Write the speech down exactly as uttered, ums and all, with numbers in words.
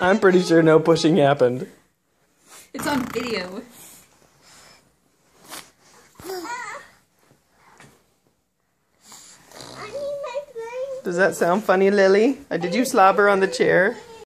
I'm pretty sure no pushing happened. It's on video. Does that sound funny, Lily? Uh, did you slobber on the chair?